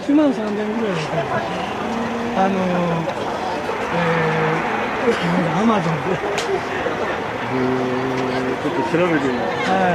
1万3000円ぐらいでアマゾンで。 ちょっと調べてみます。 はい。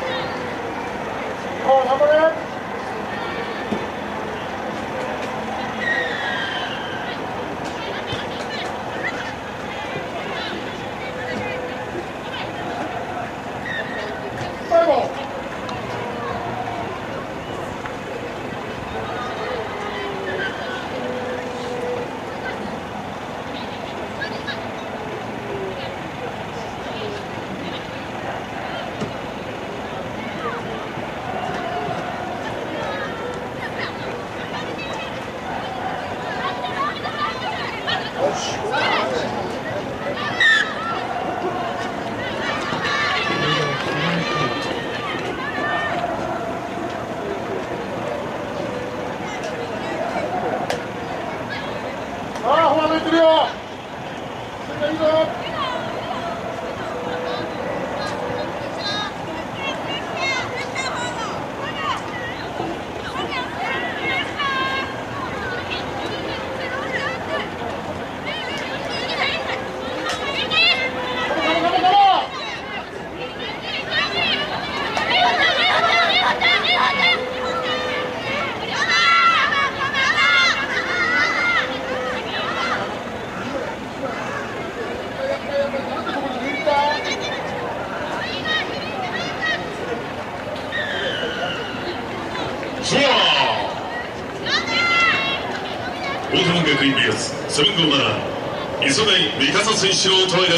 大田門学院 BS757 磯貝美笠選手のトライです。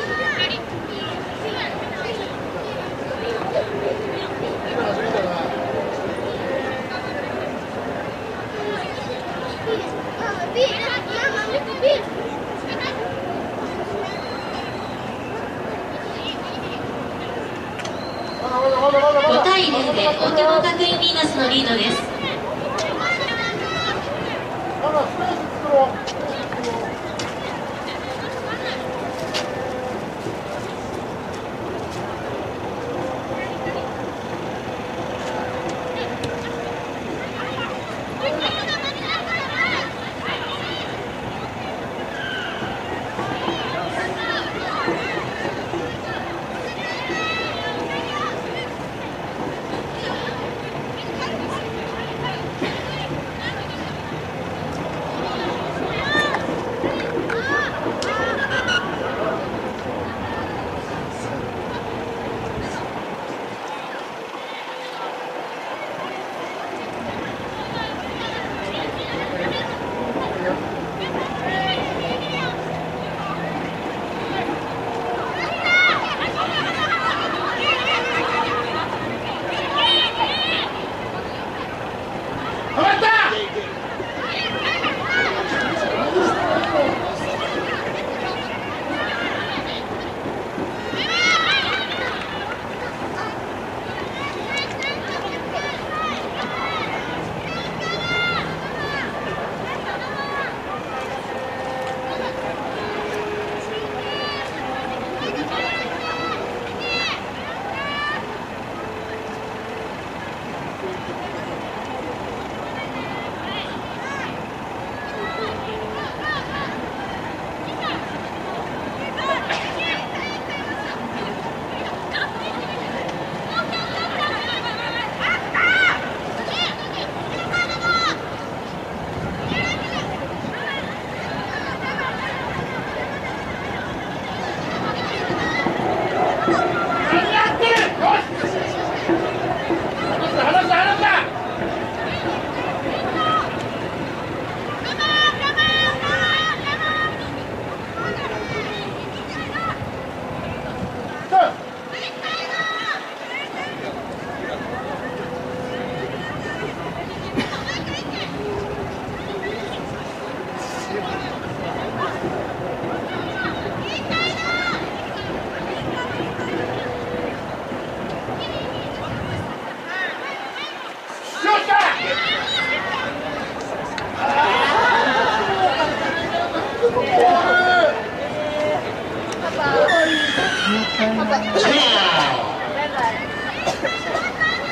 5対0で大手門学院ヴィーナスのリードです。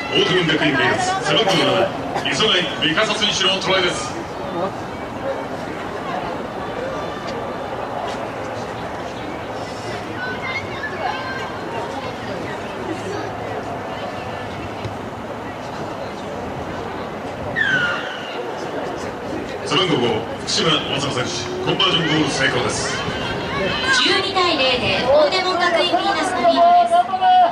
大手門学院 VS 背番号7磯貝美笠選手のトライです。背番号5福島正人選手コンバージョンゴール成功です。 12対0で大手門学院ヴィーナスのリードです。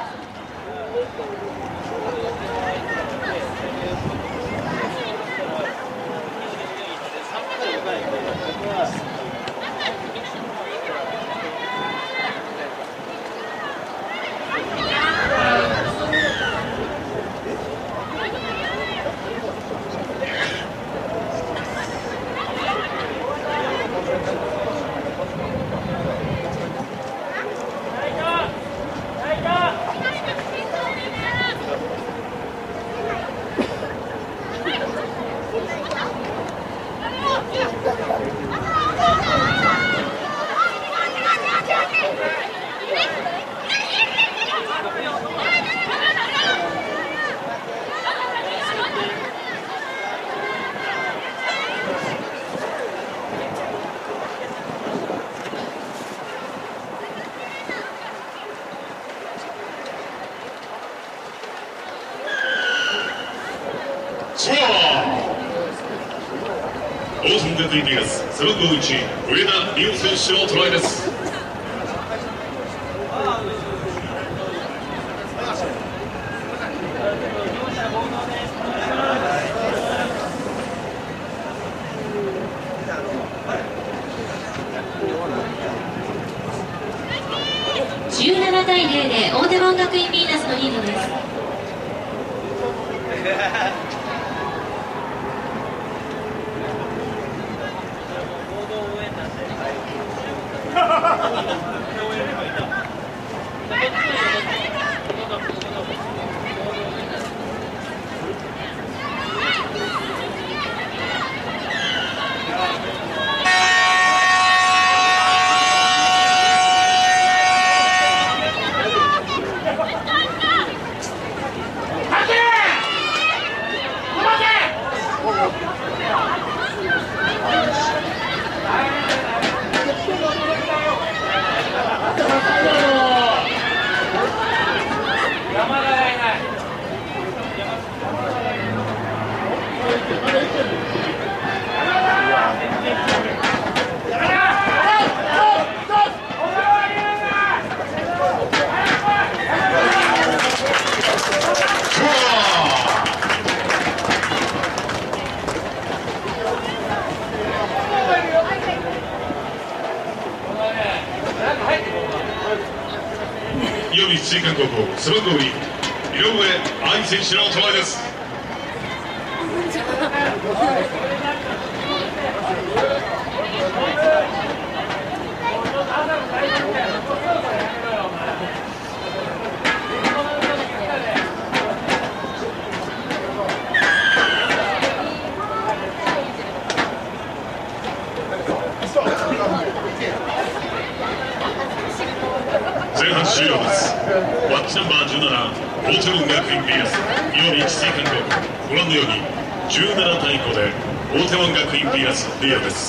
大手門学院 VS 背番号1上田美桜選手のトライです。 17対0で大手門学院ヴィーナスのリードです。石見水管高校背番号2井上愛選手のトライです。前半終了です。ワッチナンバー17大手門学院 VS 石見水管高校、ご覧のように17対5で大手門学院 VS リードです。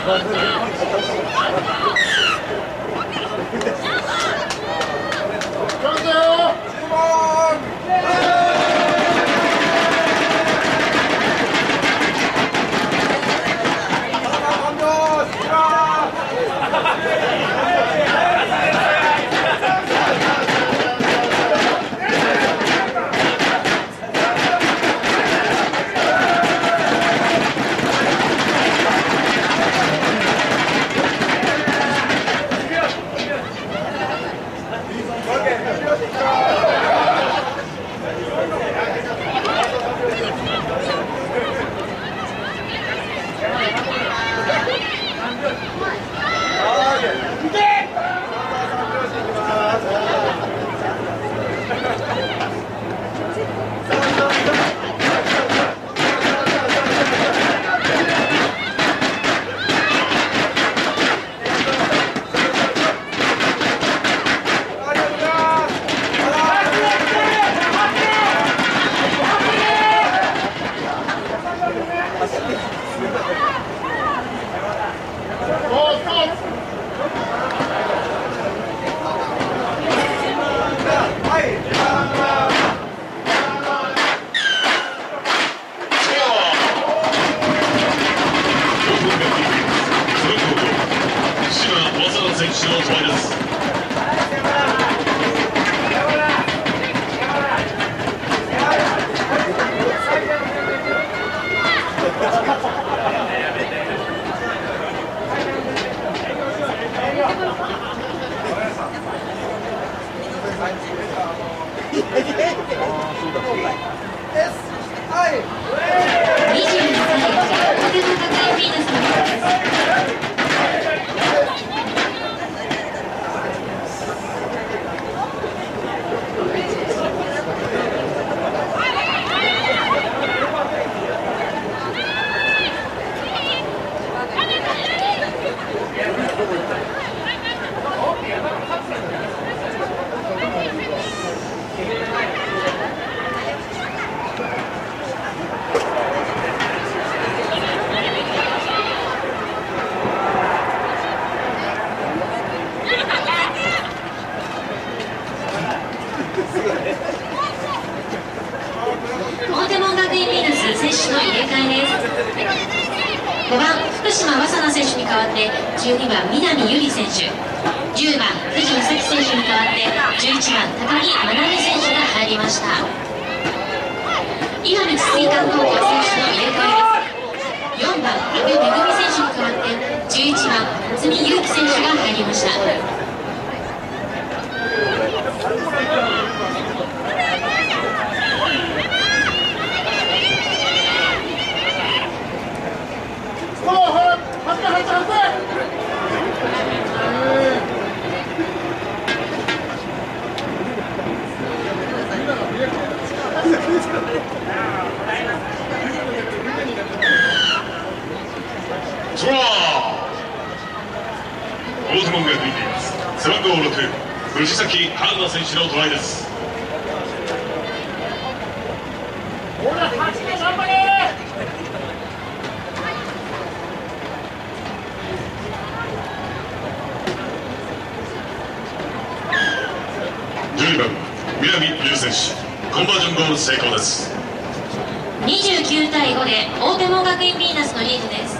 大手門学院ヴィーナス選手の入れ替えです。5番福島和紗菜選手に代わって12番南由里選手、10番藤野咲選手に代わって11番高木愛美選手が入りました。岩見水管高校選手の入れ替えです。4番阿部めぐみ選手に代わって11番辰巳勇樹選手が入りました。 トライ。大手門学院ヴィーナス背番号6藤崎春菜選手のトライです。12番南優選手、コンバージョンゴール成功です。 29対5で大手門学院ヴィーナスのリードです。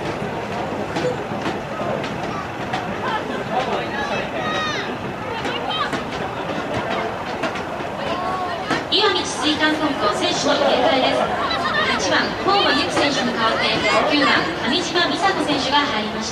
岩見水管高校選手の入れ替えです。8番河野由紀選手に代わって9番上島美佐子選手が入りました。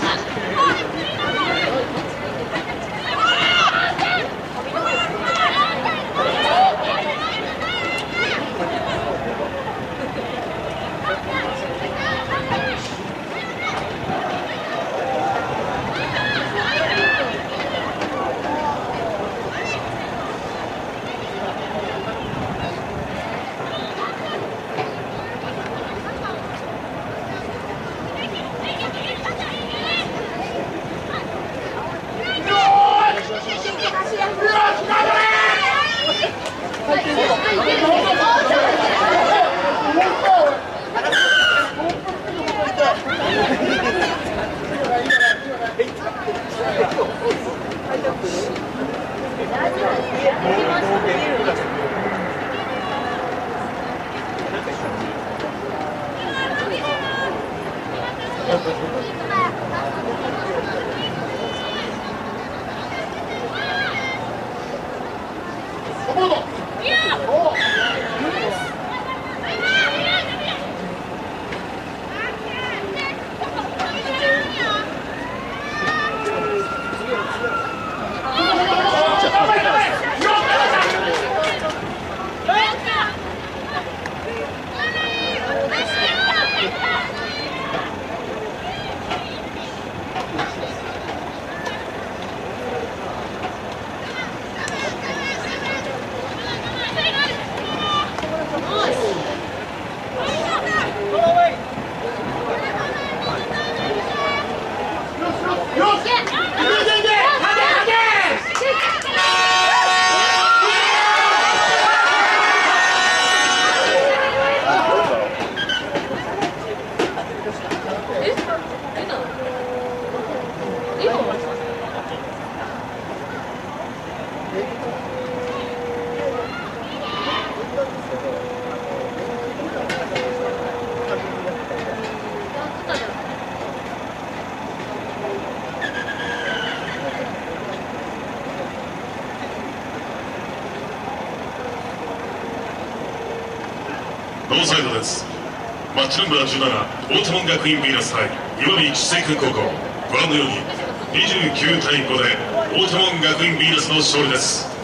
ノーサイドです。マッチナンバー17、大手門学院ヴィーナス対岩見千星君高校、ご覧のように29対5で大手門学院ヴィーナスの勝利です。